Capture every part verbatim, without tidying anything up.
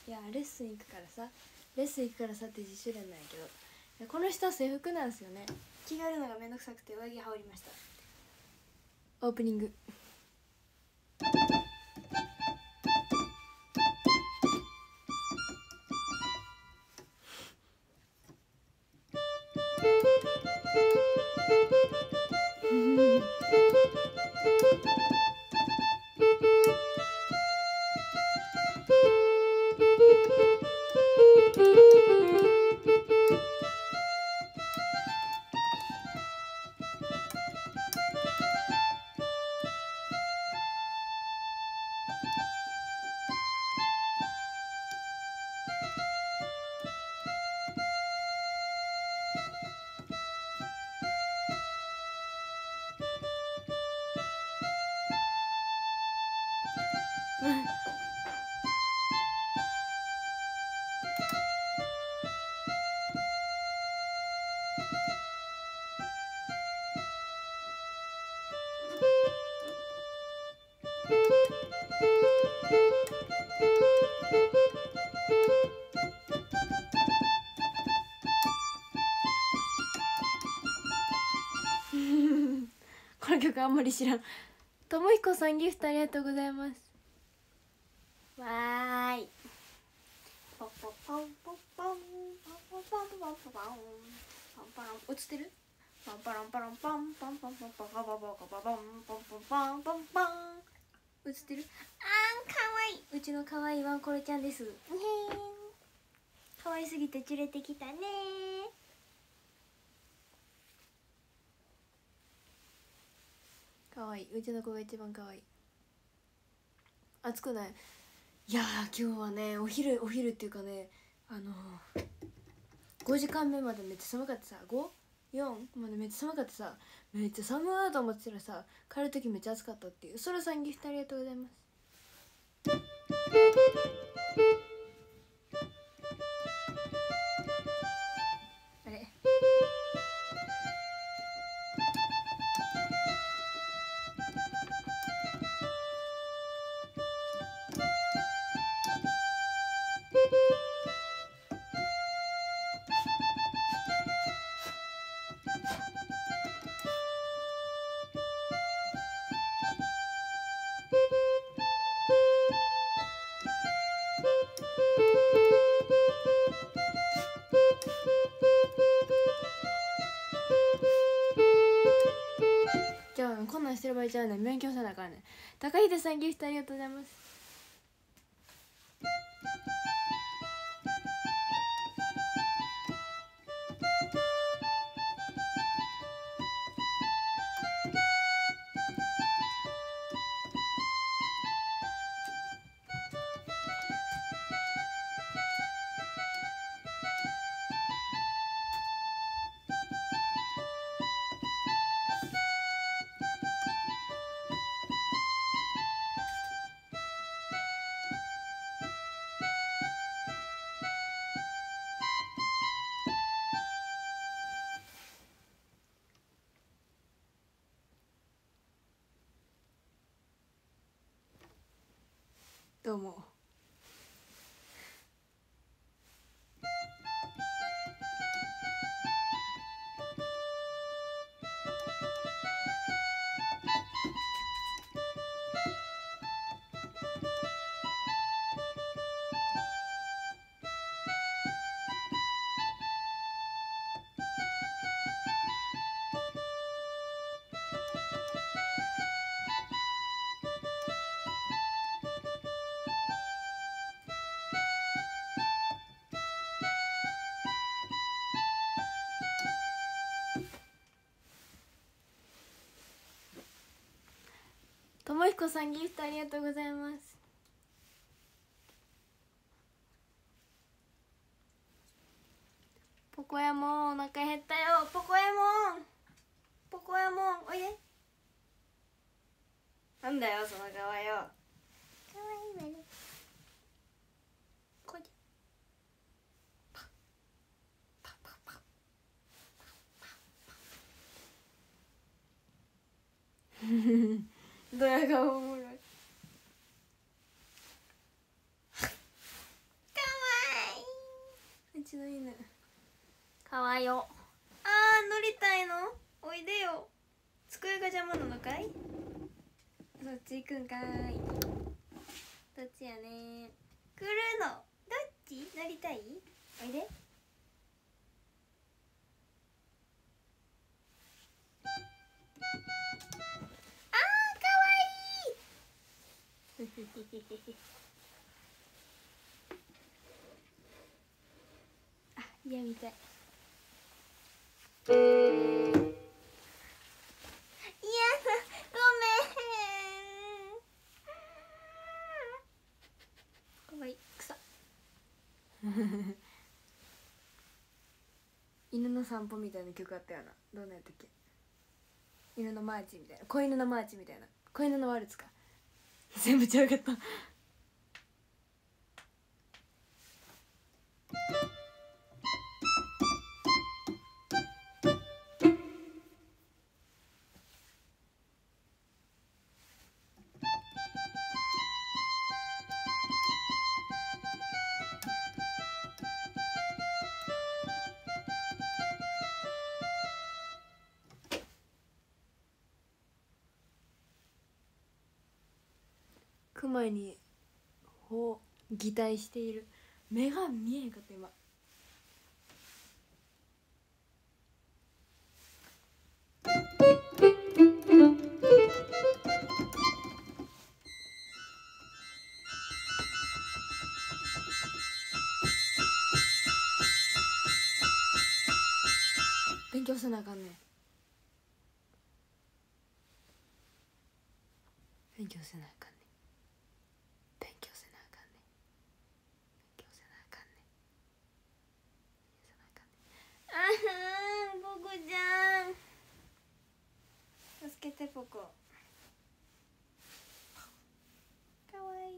いやレッスン行くからさレッスン行くからさって自主練なんやけど、この人は制服なんですよね。着替えるのがめんどくさくて上着羽織りました。オープニングこの曲あんまり知らん。ともひこさんギフトありがとうございます。わーいポンポンポンポンポンポンポンポンポンポンポンパンパラン映ってるパンパランパランパンパンパンパンパンパンパンパンパンパンパンパンパンパン映ってる。あーんかわいい。うちのかわいいワンコロちゃんです。へーかわいすぎて連れてきたね。かわいい。うちの子が一番かわいい。暑くない？いやー今日はねお昼お昼っていうかねあのー、ごじかんめまでめっちゃ寒かったさ。 ご?よん までめっちゃ寒かったさ。めっちゃ寒いと思ってたらさ帰る時めっちゃ暑かったっていう。そらさんギフトありがとうございます。あれじゃあこんなんしてる場合ちゃうねん。勉強せなあかんねん。高秀さんギフトありがとうございます。どうも。ともひこさんギフトありがとうございます。ポコヤモンお腹減ったよ。ポコヤモンポコヤモンおいで。なんだよその顔よ。かわいいわね。こいで。パッパッパッパッパッドヤ顔おもろい。かわちの犬かわよ。あー乗りたいの？おいでよ。机が邪魔なのかい？そっち行くんかい。どっちやね。来るの？どっち？乗りたい？おいで。あーかわいいあ、いやみたい。いやだ、ごめん。かわいい、くさ犬の散歩みたいな曲あったよな。どんなやったっけ？犬のマーチみたいな、子犬のマーチみたいな、子犬のワルツか。全部違かったクマにほう擬態している。目が見えへんかった今。勉強せなあかんねん。勉強せなあかんねん。勉強せなあかんねん。勉強せなあかんねん。あはー、ポコちゃん助けて。ポコかわいい。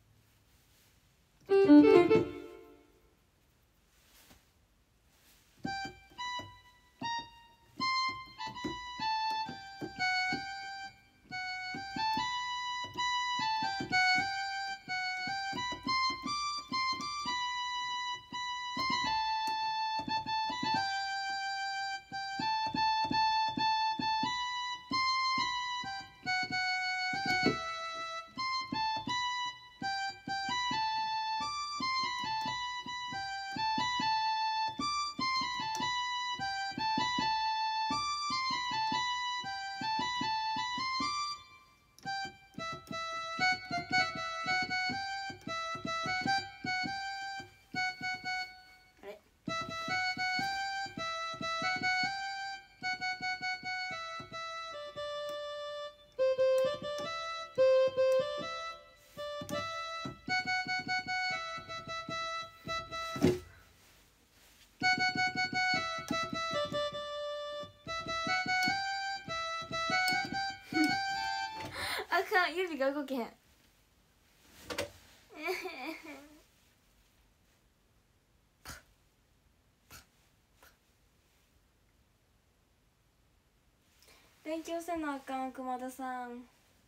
あれあかん、指が動けへん勉強せなあかん、熊田さん。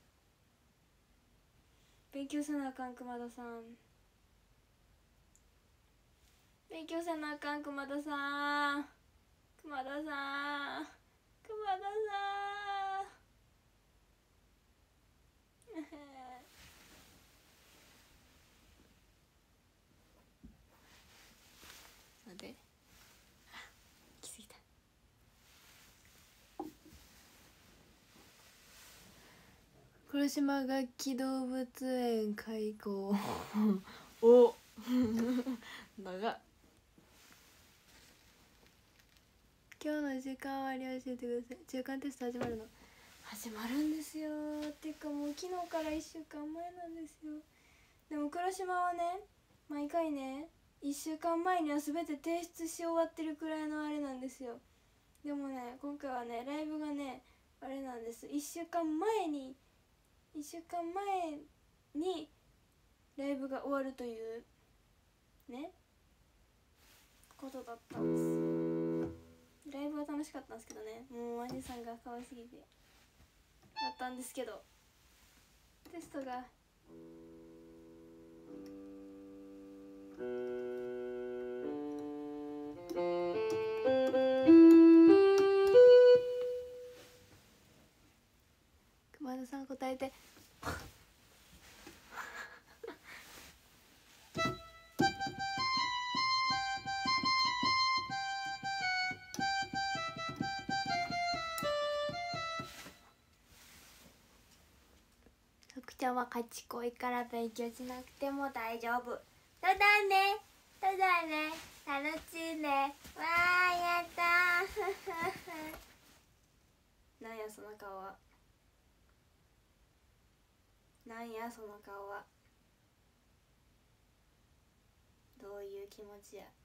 勉強せなあかん、熊田さん。勉強せなあかん、熊田さん。熊田さん、熊田さんなんで来すぎた。黒島楽器動物園開校お長っ。今日の時間割り教えてください。中間テスト始まるの？始まるんですよ。っていうかもう昨日からいっしゅうかんまえなんですよ。でも黒島はね、毎回ねいっしゅうかんまえには全て提出し終わってるくらいのあれなんですよ。でもね今回はねライブがねあれなんです。いっしゅうかんまえにいっしゅうかんまえにライブが終わるというねことだったんです。ライブは楽しかったんですけどね、もうマジさんが可愛すぎてだったんですけど、テストがちゃんは賢いから勉強しなくても大丈夫。そうだね、そうだね、楽しいね。わー、やったーなんやその顔は、なんやその顔は。どういう気持ちや、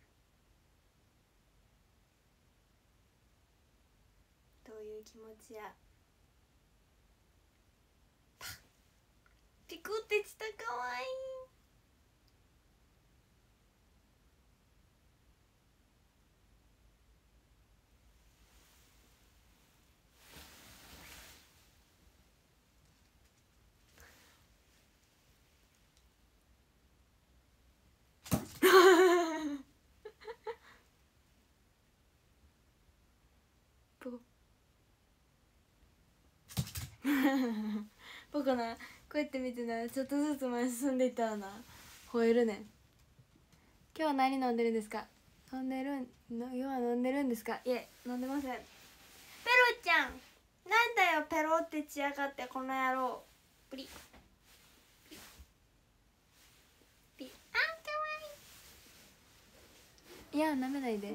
どういう気持ちや。ピクってしたかわいい。ポコな、こうやって見てな、ちょっとずつ前進んでいったらな、吠えるねん。今日は何飲んでるんですか。飲んでるんの、今は飲んでるんですか。いえ、飲んでません。ペロちゃん、なんだよペロってちやがって、この野郎。プリピピ、あん、かわいい。いや、舐めないで。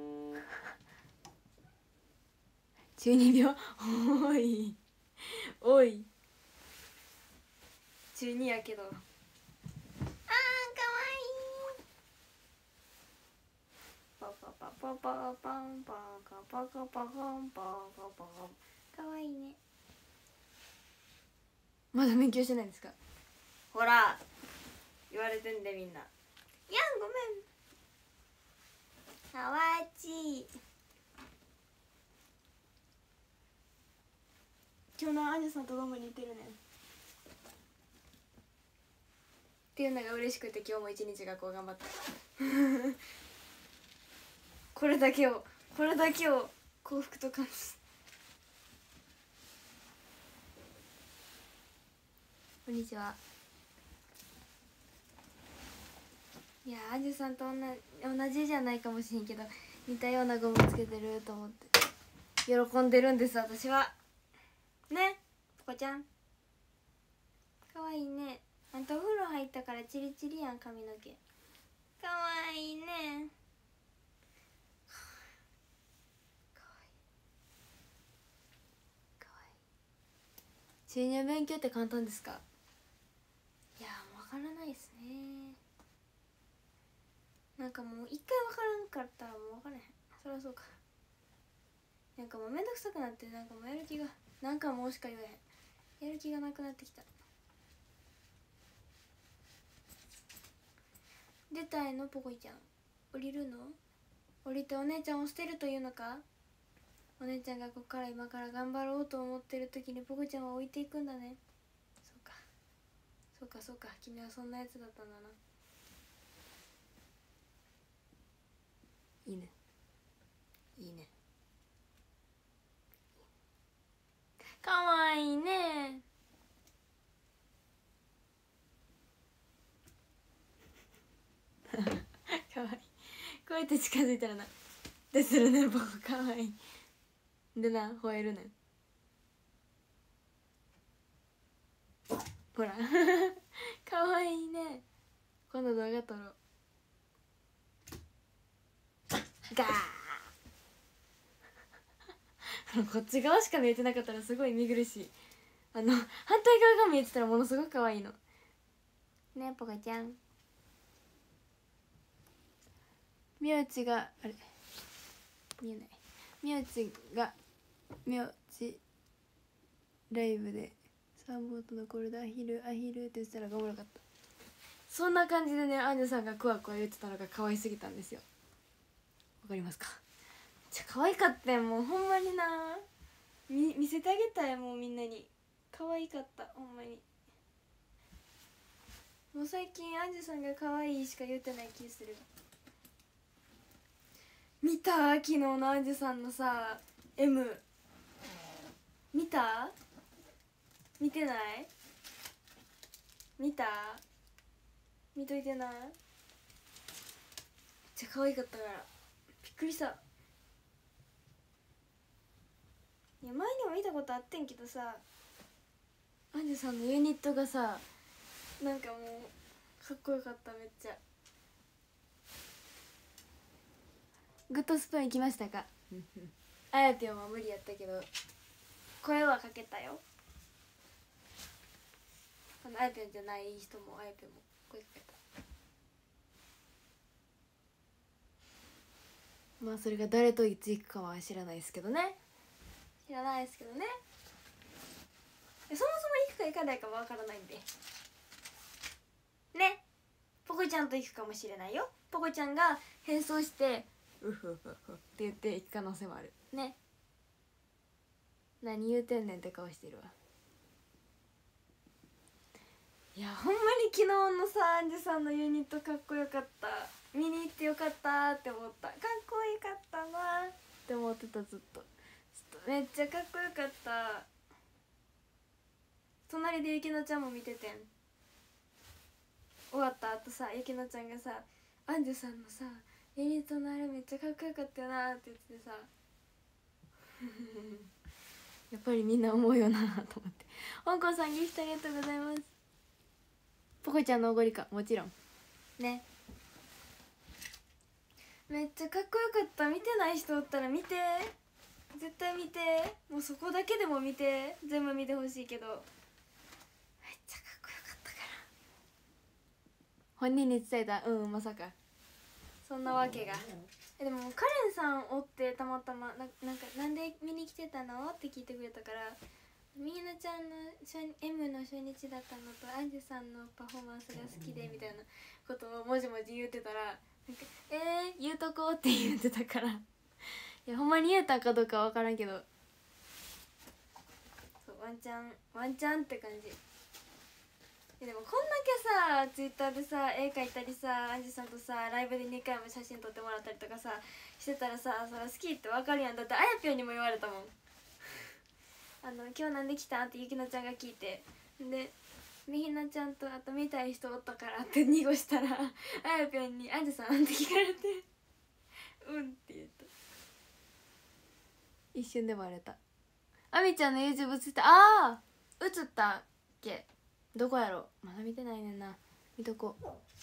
中二病おいおい、中二やけど。あー、かわいい。パパパパパパンパンカパカパカンパンカパカン。かわいいね。まだ勉強してないんですか。ほら言われてんでみんな。いや、ごめん。かわちい。今日のアンジュさんとどんも似てるねんっていうのが嬉しくて、今日も一日学校頑張ったこれだけをこれだけを幸福と感じ。こんにちは。いや、アンジュさんと同じ同じじゃないかもしれんけど、似たようなゴムつけてると思って喜んでるんです、私は。ね、ポコちゃんかわいいね。あんたお風呂入ったからチリチリやん、髪の毛。かわいいね。かわいいかわいい。中二勉強って簡単ですか。いや、もう分からないですね。なんかもう一回分からんかったらもう分からへん。そりゃそうか。なんかもうめんどくさくなって、なんかもうやる気が、なんかもうしか言えへん。やる気がなくなってきた。出たいのポコイちゃん。降りるの。降りてお姉ちゃんを捨てるというのか。お姉ちゃんがここから今から頑張ろうと思ってる時にポコちゃんは置いていくんだね。そうかそうかそうか、君はそんなやつだったんだな。いいね、いいね、かわいいね。かわいい。こうやって近づいたらなでするね、ポコ。かわいいでな、吠えるねん。ほらかわいいね。今度動画撮ろう。ガーこっち側しか見えてなかったらすごい見苦しい。あの反対側が見えてたらものすごく可愛いのね。ポカちゃん、名字があれ見えない。名字が名字ライブでサーボートのコルダアヒルアヒルって言ってたらがおもろかった。そんな感じでね、アンジュさんがクワクワ言ってたのが可愛すぎたんですよ。わかりますか。めっちゃ可愛かったよ、もうほんまにな。見見せてあげたい、もうみんなに。可愛かった、ほんまに。もう最近アンジュさんが可愛いしか言ってない気する。見た昨日のアンジュさんのさ M 見た。見てない。見た。見といてな。めっちゃ可愛かったからびっくりした。いや前にも見たことあってんけどさ、 アンジュさんのユニットがさなんかもうかっこよかった。めっちゃグッドスプーン行きましたか？あやぴょんは無理やったけど声はかけたよ。あのあやぴょんじゃない人もあやぴょんも声かけた。まあそれが誰といつ行くかは知らないですけどね。知らないですけどね。そもそも行くか行かないかもわからないんでね。ポコちゃんと行くかもしれないよ。ポコちゃんが変装してうふふふって言って行く可能性もあるね。何言うてんねんって顔してるわ。いやほんまに昨日のさアンジュさんのユニットかっこよかった。見に行ってよかったって思った。かっこよかったなって思ってた。ずっとちょっとめっちゃかっこよかった。隣でゆきのちゃんも見ててん。終わった後さゆきのちゃんがさアンジュさんのさユニットのあれめっちゃかっこよかったよなって言っててさやっぱりみんな思うよなと思って。香港さんギフトありがとうございます。ポコちゃんのおごりかもちろんね。めっちゃかっこよかった。見てない人おったら見て、絶対見て。もうそこだけでも見て。全部見てほしいけどめっちゃかっこよかったから。本人に伝えた。うんまさかそんなわけが。えでもカレンさんおってたまたま な, なんかなんで見に来てたのって聞いてくれたから、みひなちゃんの M の初日だったのとアンジュさんのパフォーマンスが好きでみたいなことをもじもじ言ってたら、なんかえー、言うとこって言ってたからいやほんまに言えたかどうかわからんけど、そうワンチャンワンチャンって感じ。でもこんだけさツイッターでさ絵描いたりさアンジュさんとさライブでにかいも写真撮ってもらったりとかさしてたらさ、そら好きってわかるやん。だってあやぴょんにも言われたもんあの今日なんで来たんってゆきのちゃんが聞いて、でみひなちゃんとあと見たい人おったからって濁したらあやぴょんに「アンジュさん?」って聞かれて「うん」って言った。一瞬でバレた。あみちゃんの YouTube 映った。あー映ったっけ。どこやろまだ見てないねんな。見とこ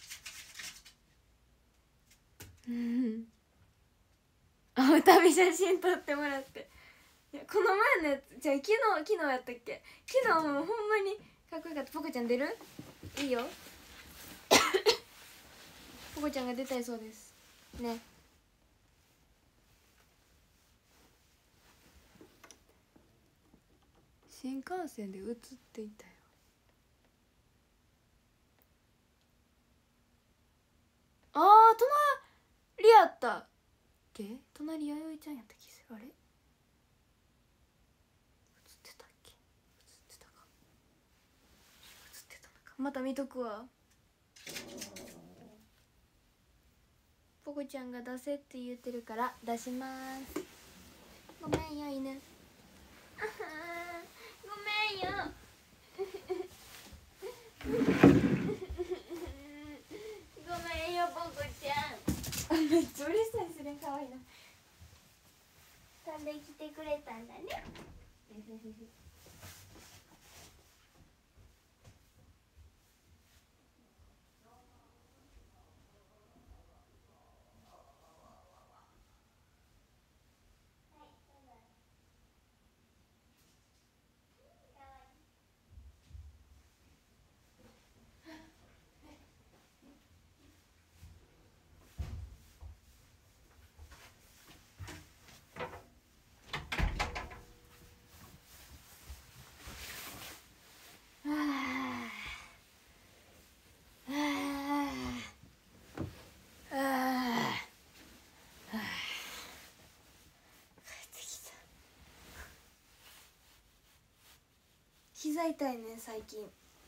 ううんあ歌見写真撮ってもらって。いやこの前のやつじゃあ昨日昨日やったっけ。昨日もうほんまにかっこよかった。ポコちゃん出る？いいよポコちゃんが出たいそうですね。新幹線で映っていたよ。あー隣やったっけ。隣弥生ちゃんやった気する。あれ映ってたっけ。映ってたか映ってたのか。また見とくわ。ポコちゃんが出せって言ってるから出します。ごめんよ犬あはーごめんよごめんよポコちゃんめっちゃ嬉しそうにするんかわいいな。飛んできてくれたんだね膝痛いね最近。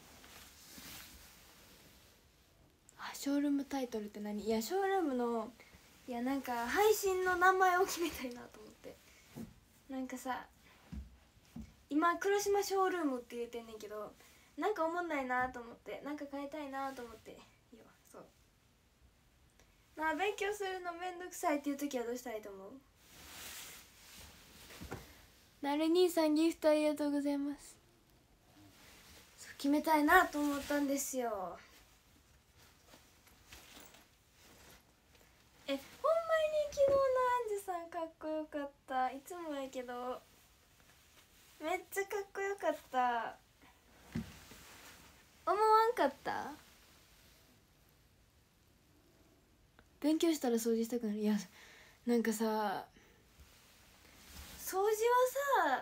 あショールームタイトルって何。いやショールームのいやなんか配信の名前を決めたいなと思って。なんかさ今黒島ショールームって言ってんねんけどなんかおもんないなと思ってなんか変えたいなと思っていいよ。そうまあ勉強するのめんどくさいっていう時はどうしたらいいと思う。なる兄さんギフトありがとうございます。 決めたいなと思ったんですよ。え、ほんまに昨日のアンジュさんかっこよかった。いつもやけどめっちゃかっこよかった。思わんかった？勉強したら掃除したくなる。いやなんかさ、掃除はさ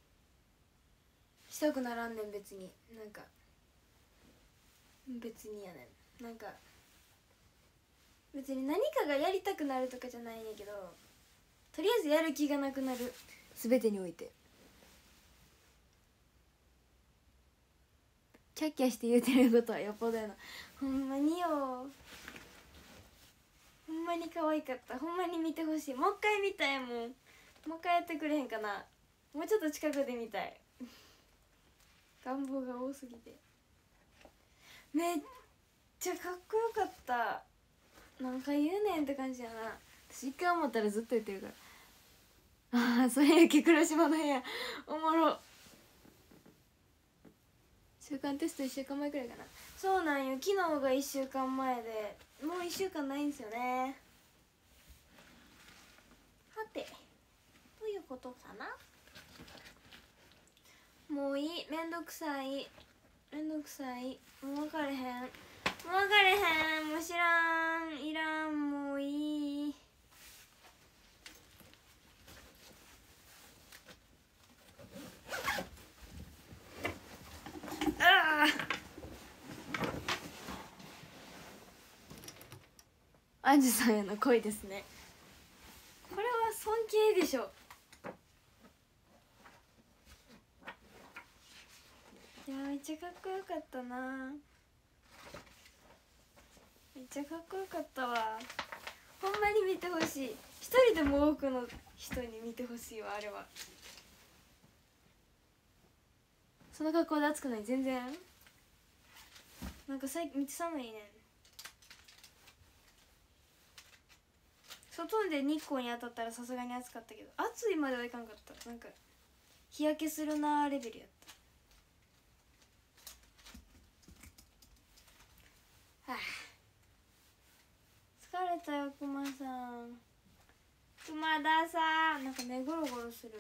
したくならんねん。別になんか別にやねん。なんか別に何かがやりたくなるとかじゃないんやけど、とりあえずやる気がなくなる、全てにおいて。キャッキャして言うてることはよっぽどやな。ほんまによ、ほんまに可愛かった。ほんまに見てほしい。もう一回見たいもん。もう一回やってくれへんかな。もうちょっと近くで見たい願望が多すぎて。めっちゃかっこよかった。なんか言うねんって感じやな。私一回思ったらずっと言ってるから。ああ、それやけ黒島の部屋おもろ。週間テストいっしゅうかんまえくらいかな。そうなんよ、昨日がいっしゅうかんまえでもういっしゅうかんないんですよね。はてどういうことかな。もういい、めんどくさい、めんどくさい、もう分かれへん、もう分かれへん、もう知らん、いらん、もういい。ああ、アンジュさんへの恋ですね。これは尊敬でしょ。いやめっちゃかっこよかったな。めっちゃかっこよかったわ。ほんまに見てほしい。一人でも多くの人に見てほしいわ。あれはその格好で暑くない？全然。なんか最近めっちゃ寒いねん。外で日光に当たったらさすがに暑かったけど、暑いまではいかんかった。なんか日焼けするなレベルやった。はあ、疲れたよクマさん。熊田さん、なんか目ゴロゴロする。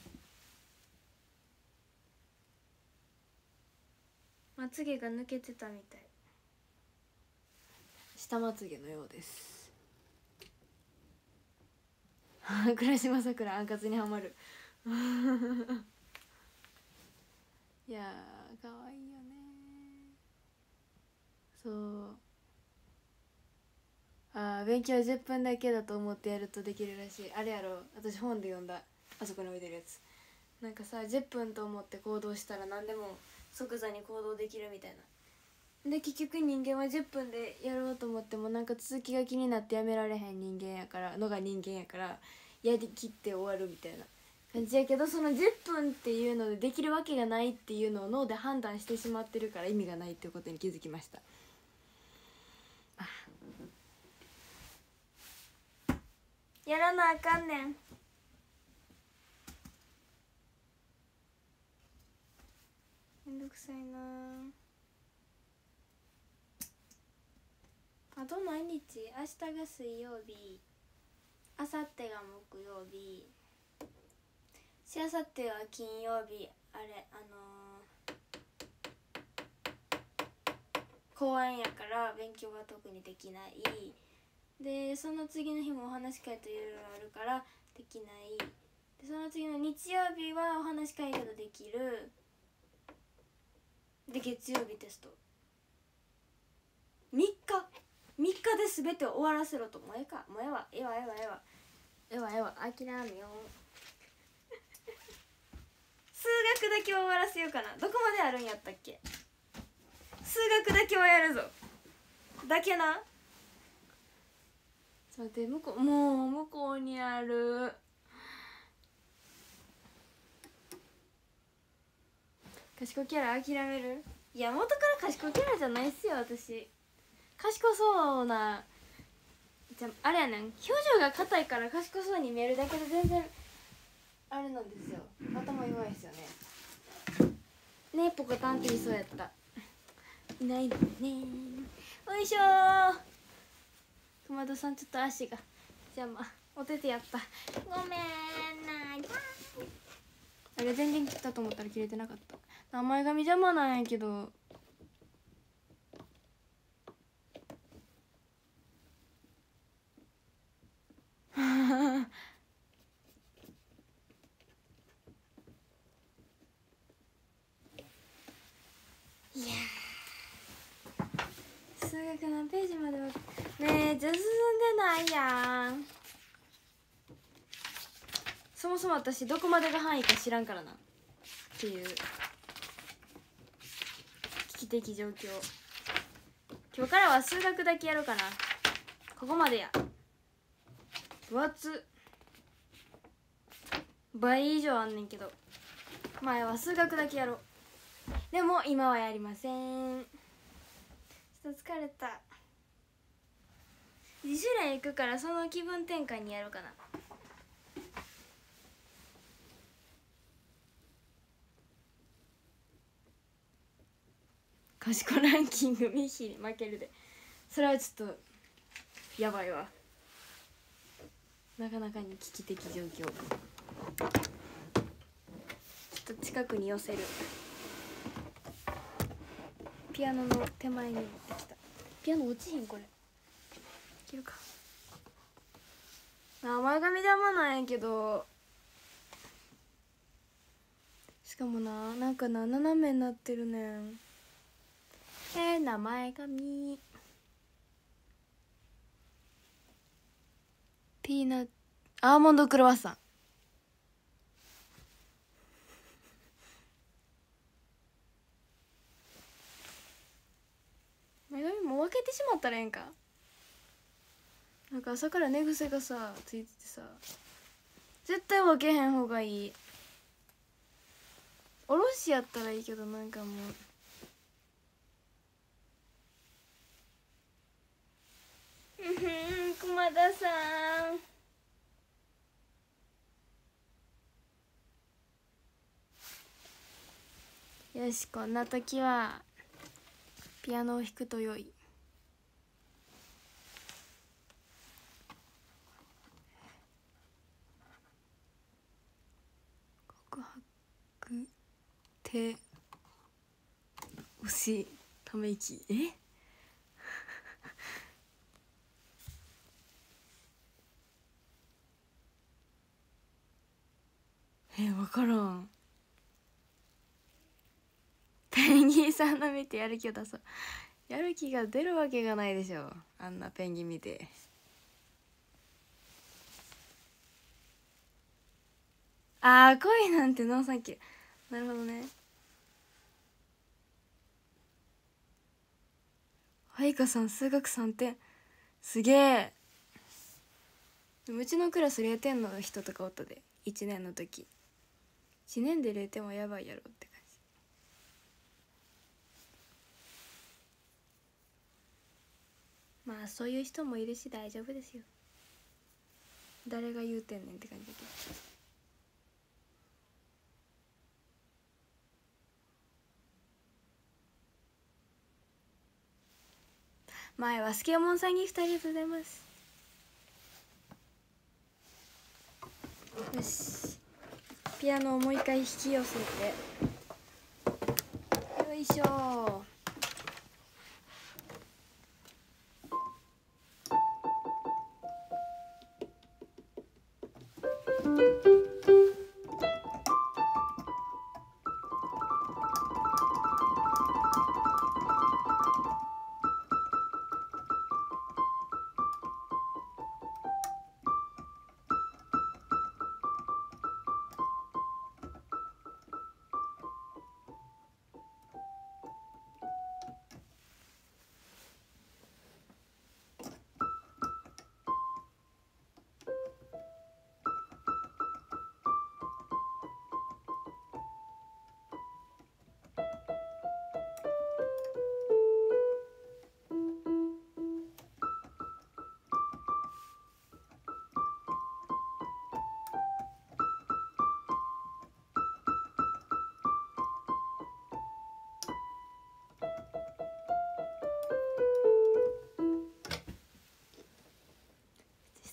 まつげが抜けてたみたい。下まつげのようです。倉島さくら、あんかつにはまる。いやーかわいいよね。そうあー、勉強じゅっぷんだけだと思ってやるとできるらしい。あれやろ、私本で読んだ、あそこに置いてるやつ。なんかさ、じゅっぷんと思って行動したら何でも即座に行動できるみたいな。で結局人間はじゅっぷんでやろうと思ってもなんか続きが気になってやめられへん人間やからのが人間やからやりきって終わるみたいな感じやけど、そのじゅっぷんっていうのでできるわけがないっていうのを脳で判断してしまってるから意味がないっていうことに気づきました。やらなあかんねん。めんどくさいなあ。あと何日？明日が水曜日、あさってが木曜日、しあさっては金曜日。あれあのー、公演やから勉強が特にできない。でその次の日もお話し会といろいろあるからできない。でその次の日曜日はお話し会けどできる。で月曜日テスト。みっかみっかで全てを終わらせろと。もうええか、もうええわ、ええわええわええわええわええわ、諦めよう。数学だけは終わらせようかな。どこまであるんやったっけ。数学だけはやるぞ。だけな。ちょっと待って、向こう、もう向こうにある。賢キャラ諦める。いや元から賢キャラじゃないっすよ私。賢そうな、じゃあれやねん、表情が硬いから賢そうに見えるだけで全然あれなんですよ。頭弱いですよね。 ねポコタンって言いそうやった。いないのね。よいしょー。熊戸さんちょっと足が邪魔。お手手やった。ごめんなさい。あれ全然切ったと思ったら切れてなかった。名前髪邪魔なんやけど。いやー、数学何ページまではねえ進んでないやん。そもそも私どこまでが範囲か知らんからなっていう危機的状況。今日からは数学だけやろうかな。ここまでや。分厚倍以上あんねんけど、前は数学だけやろう。でも今はやりません。ちょっと疲れた。自主練行くからその気分転換にやろうかな。賢ランキングミッヒーに負けるで。それはちょっとやばいわ。なかなかに危機的状況。ちょっと近くに寄せる。ピアノの手前に持ってきた。ピアノ落ちひんこれ。いけるか。あ、前髪邪魔なんやけど。しかもな、なんかな、斜めになってるねん。えー、名前髪。ピーナッツ、アーモンドクロワッサン。前髪も分けてしまったらええんか。なんか朝から寝癖がさついててさ、絶対分けへん方がいい。おろしやったらいいけど、なんかもううんふん、熊田さん。よし、こんな時はピアノを弾くと良い。告白手押しため息。ええ、分からん。ペンギンさんの見てやる気を出そう。やる気が出るわけがないでしょ、あんなペンギン見て。あー、恋なんてノーサンキュー。なるほどね。はいかさん数学さんてん、すげえ。うちのクラスれいてんの人とかおったで、いちねんの時。いちねんでれいてんはやばいやろって感じ。まあそういう人もいるし大丈夫ですよ。誰が言うてんねんって感じだけど。前はスケモンさんギフトありがとうございます。よし、ピアノをもう一回引き寄せて、よいしょ。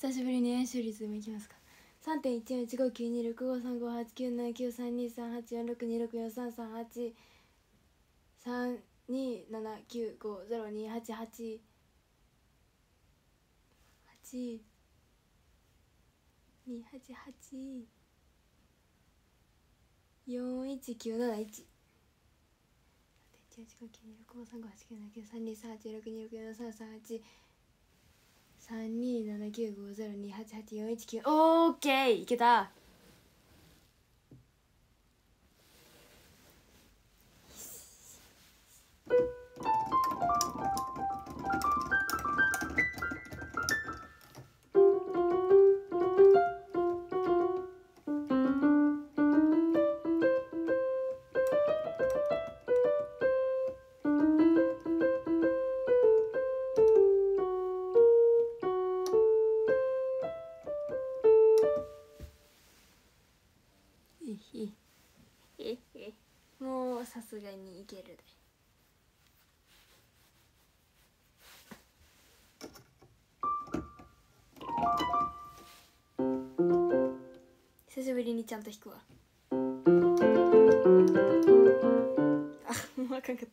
久しぶりに円周率でもいきますか。 さんてんいちよんいちごきゅうにろくごさんごはちきゅうななきゅうさんにさんはちよんろくにろくよんさんさんはちさんにななきゅうごゼロにはちはちはちにはちはちよんいちきゅうなないちさんてんいちよんいちごきゅうにろくごさんごはちきゅうななきゅうさんにさんはちよんろくにろくよんさんさんはちさんにななきゅうごゼロにはちはちよんいちきゅう。オーケー、いけた。もうさすがにいけるで。久しぶりにちゃんと弾くわ。あ、もうあかんかった。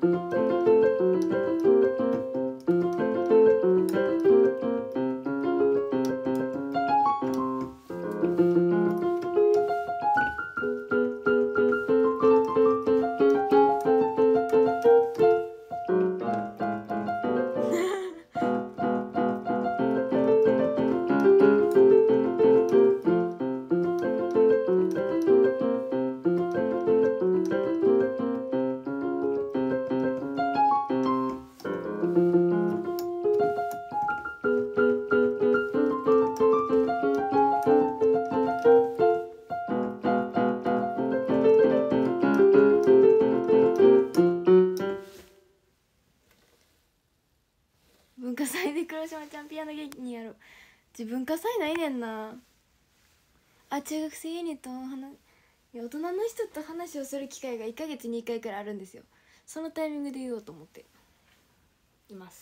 文化祭で黒島ちゃんピアノ劇にやろう。自分化祭ないねんなあ。中学生ユニットの話、大人の人と話をする機会がいっかげつにいっかいくらいあるんですよ。そのタイミングで言おうと思っています。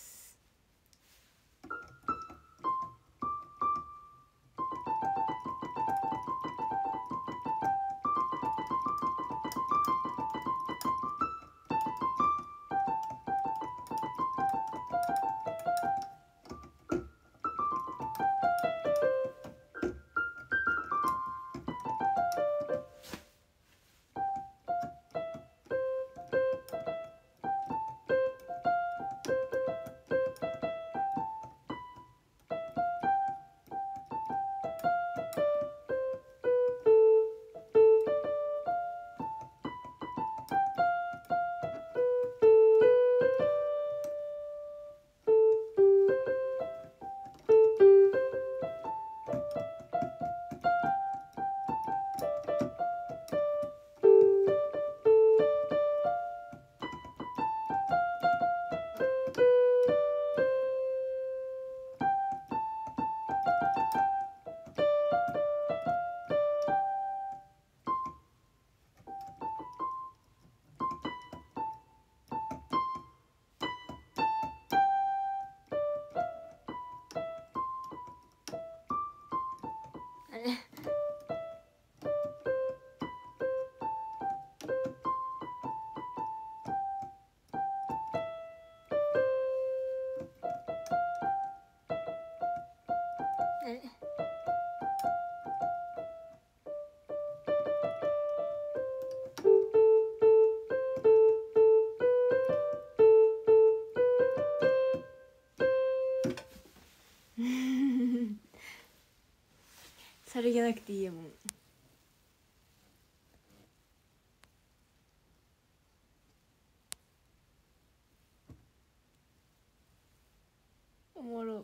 あれあれさりげなくていいやもん。おもろ。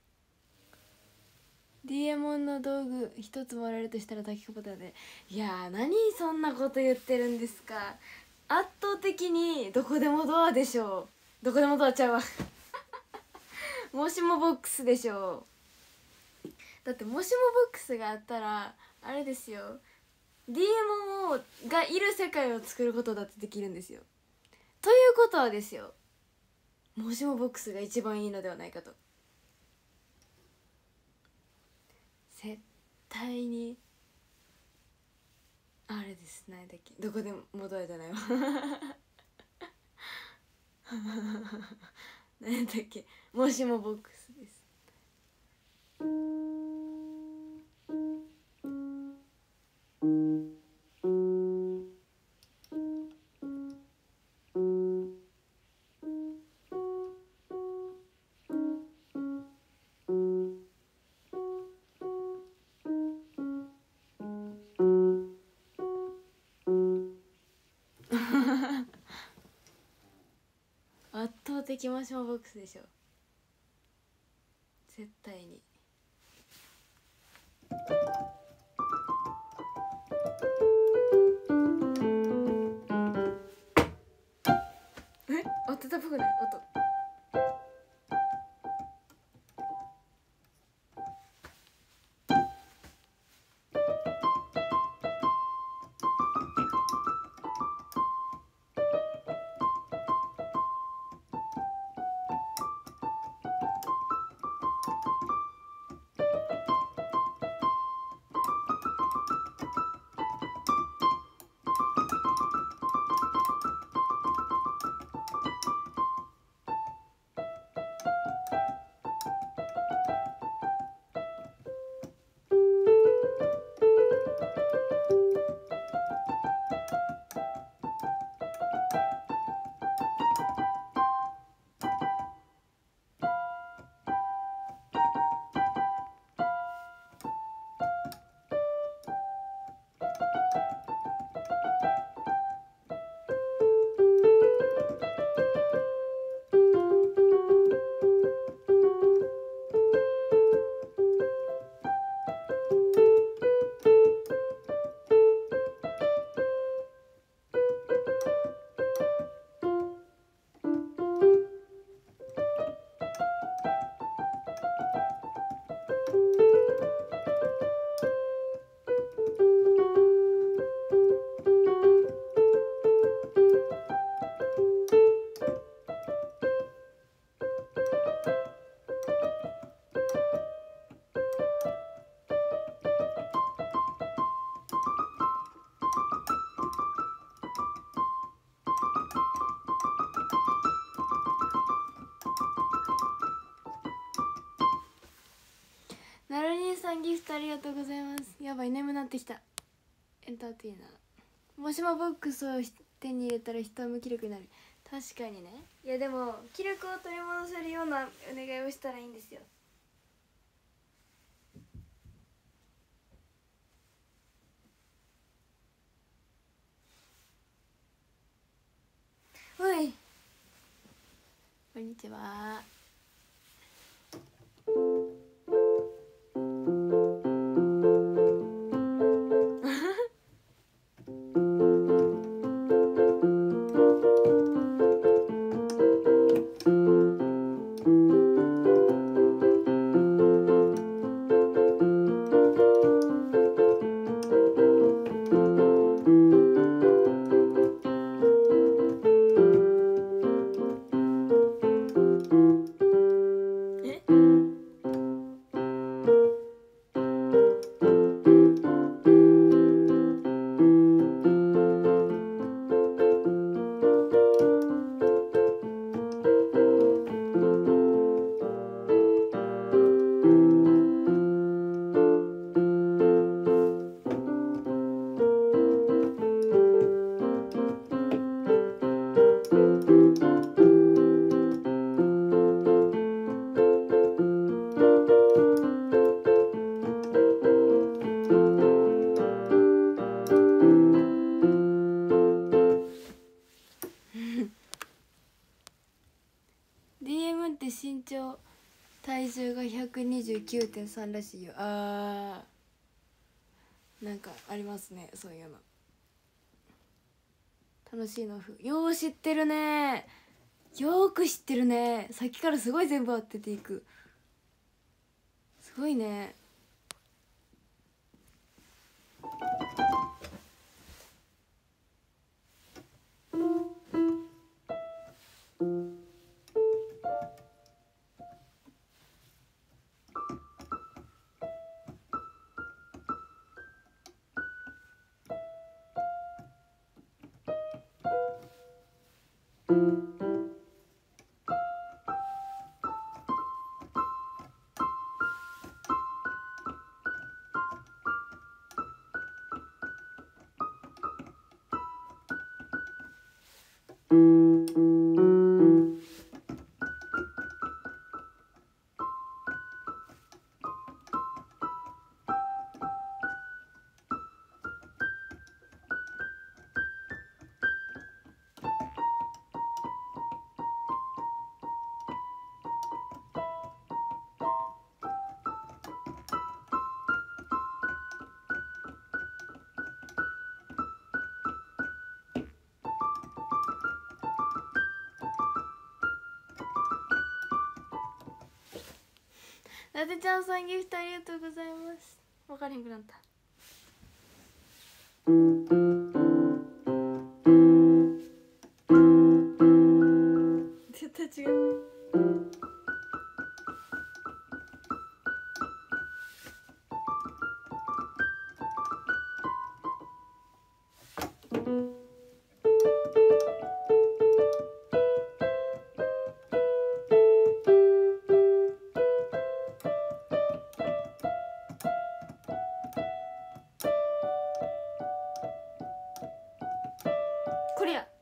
ディーエム の道具一つもらえるとしたら炊き込みで。いやー、何そんなこと言ってるんですか。圧倒的にどこでもドアでしょう。どこでもドアちゃうわもしもボックスでしょう。だってもしもボックスがあったらあれですよ、 ディーエム がいる世界を作ることだってできるんですよ。ということはですよ、もしもボックスが一番いいのではないかと。 絶対にあれです。何だっけ、どこでも戻れじゃないわ何だっけ、もしもボックスです。圧倒的マシュマボックスでしょ絶対に。え、音たっぽくない音。なるにさんギフトありがとうございます。やばい、眠なってきた。エンターテイナー。もしもボックスを手に入れたら人は無気力になる。確かにね。いやでも気力を取り戻せるようなお願いをしたらいいんですよ。おい、こんにちは。ディーエム って身長体重が ひゃくにじゅうきゅうてんさん らしいよ。あー、なんかありますね、そういうの。楽しいのふよう知ってるね、よーく知ってるね。さっきからすごい全部当てていく。すごいね。 伊達ちゃんさんギフトありがとうございます。分からへんくなった。絶対違う。これや。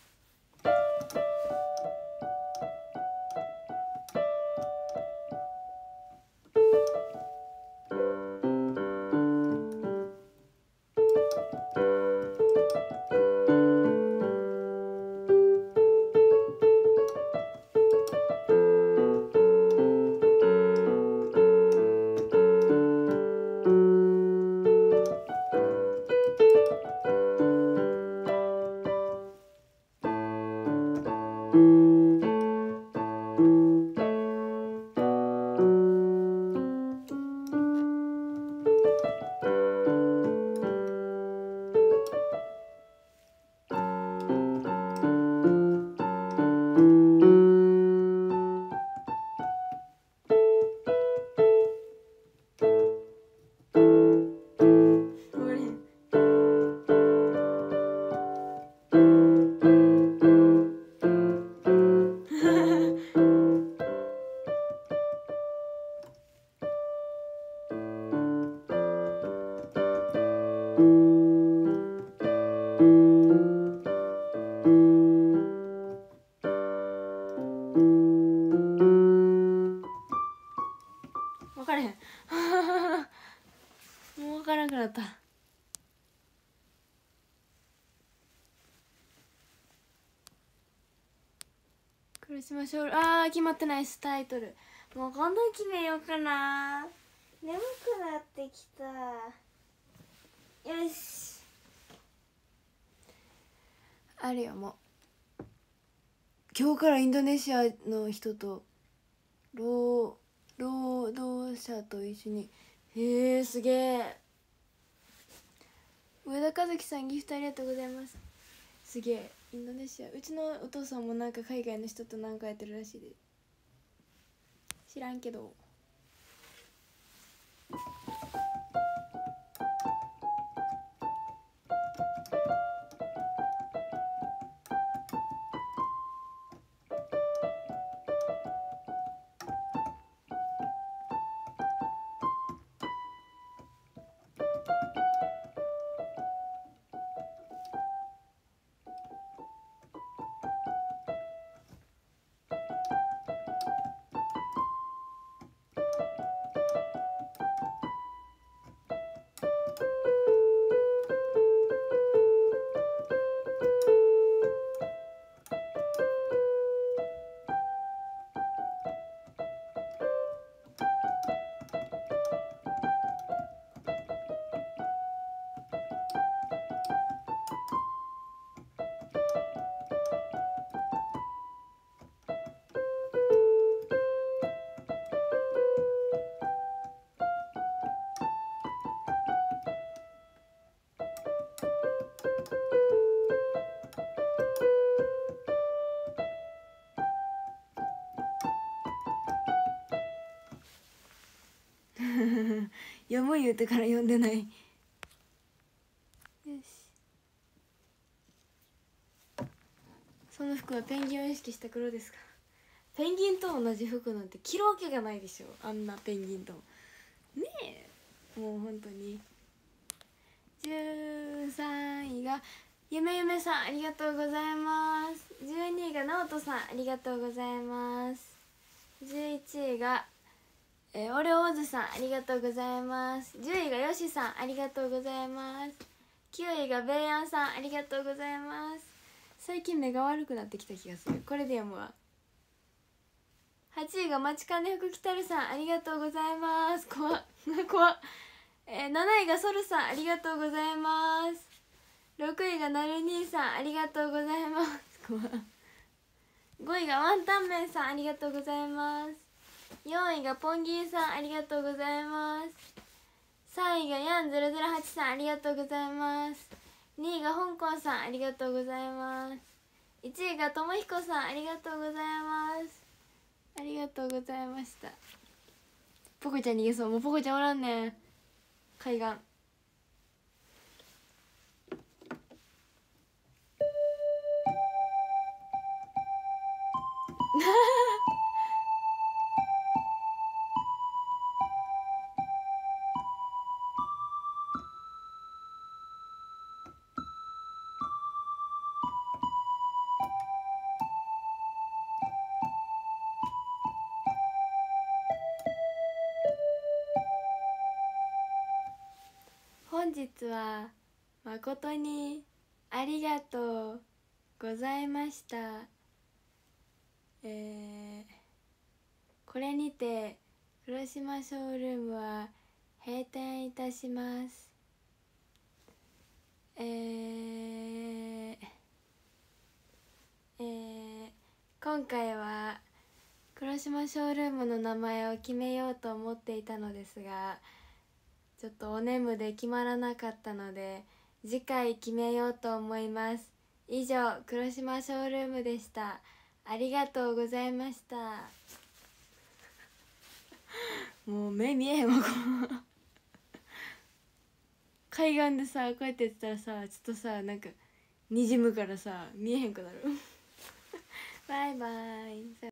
分からへん。もう分からんくなった。黒島勝利、あー決まってないです。タイトルもう今度決めようかな。眠くなってきた。よし、あれよ、もう今日からインドネシアの人と労労働者と一緒に。へえ、すげえ。上田和樹さんギフトありがとうございます。すげえ、インドネシア。うちのお父さんもなんか海外の人となんかやってるらしいで。知らんけど。読む言うてから読んでない。よし、その服はペンギンを意識した黒ですか。ペンギンと同じ服なんて着るわけがないでしょ、あんなペンギンとねえ。もう本当に。じゅうさんいがゆめゆめさん、ありがとうございます。じゅうにいがなおとさん、ありがとうございます。じゅういちいがえー、オレオーズさん、ありがとうございます。じゅういがよしさん、ありがとうございます。きゅういがベイアンさん、ありがとうございます。最近目が悪くなってきた気がする。これで読むわ。はちいがまちかねふくきたるさん、ありがとうございます。怖っ怖っ。えー、なないがソルさん、ありがとうございます。ろくいがなる兄さん、ありがとうございます。怖っ。ごいがワンタンメンさん、ありがとうございます。 よんいがポンギーさんありがとうございます。さんいがヤンゼロゼロはちさんありがとうございます。にいが香港さんありがとうございます。いちいがともひこさんありがとうございます。ありがとうございました。ポコちゃん逃げそう。もうポコちゃんおらんねん。海岸本日は誠にありがとうございました。えー、これにて黒島ショールームは閉店いたします。えー、えー、今回は黒島ショールームの名前を決めようと思っていたのですが、ちょっとお眠で決まらなかったので次回決めようと思います。以上、黒島ショールームでした。ありがとうございました。もう目見えへんわこの海岸でさこうやってやってたらさ、ちょっとさなんかにじむからさ見えへんくなるバイバイ。